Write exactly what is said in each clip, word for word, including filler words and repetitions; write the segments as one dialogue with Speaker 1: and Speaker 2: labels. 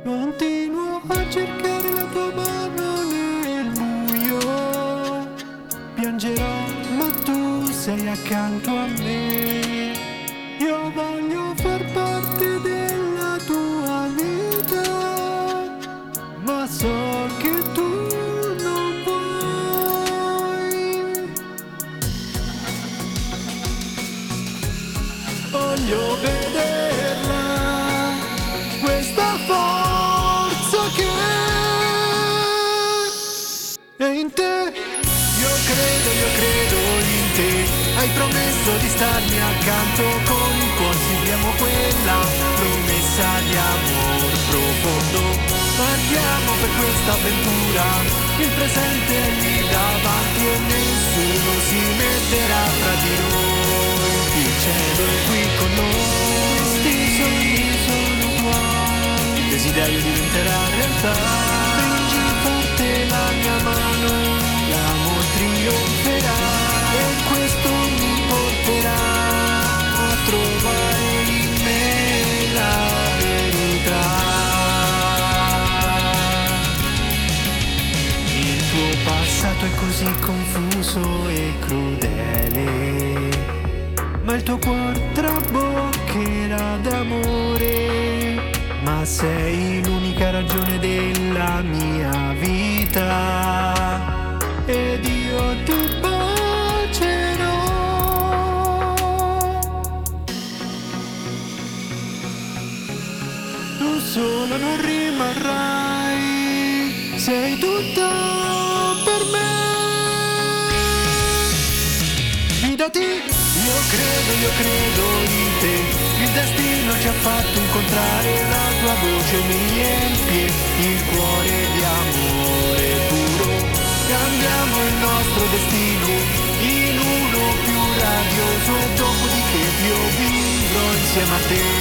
Speaker 1: Continuo a cercare la tua mano nel buio. Piangerò, ma tu sei accanto a me. Io voglio far parte della tua vita, ma so che tu non vuoi. Voglio vederla, questa forza che è in te. Io credo, io credo in te. Hai promesso di starmi accanto, con il cuore seguiamo quella promessa di amor profondo. Partiamo per questa avventura, il presente è lì davanti e nessuno si metterà fra di noi. Il cielo è qui con noi, questi sogni sono tuoi, il desiderio diventerà realtà. Stringi forte la mia mano, l'amor trionferà e questo mi porterà a trovare in me la verità. Il tuo passato è così confuso e crudele, ma il tuo cuore traboccherà d'amore. Ma sei l'unica ragione della mia vita ed io ti bacerò. Tu solo non rimarrai, sei tutta per me. Fidati, io credo, io credo in te. Il destino ci ha fatto incontrare, la tua voce mi riempie il cuore di amore puro. Cambiamo il nostro destino in uno più radioso, dopodiché io vivrò insieme a te.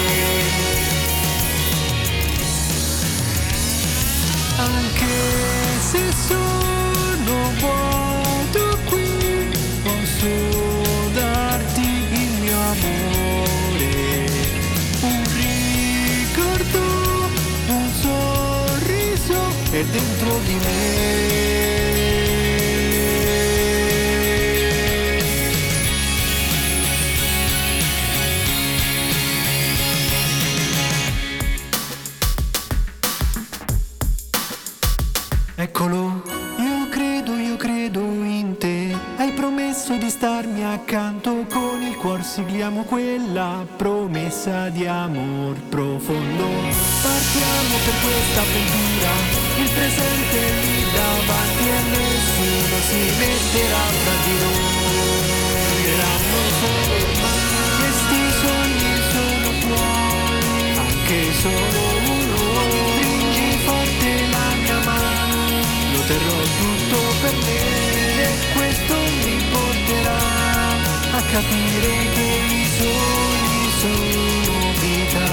Speaker 1: Anche se sono vuoto qui, posso darti il mio amore, un ricordo, un sorriso è dentro di me. Eccolo, io credo, io credo in te. Hai promesso di starmi accanto, con il cuore sigliamo quella promessa di amor profondo. Partiamo per questa avventura, il presente è lì davanti e nessuno si metterà fra di noi. Eranno solo ormai, questi sogni sono tuoi, anche solo uno. Stringi forte la mia mano, lo terrò tutto per me e questo mi porterà a capire che i sogni sono vita.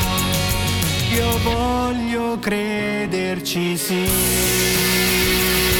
Speaker 1: Io voglio crederci, sì.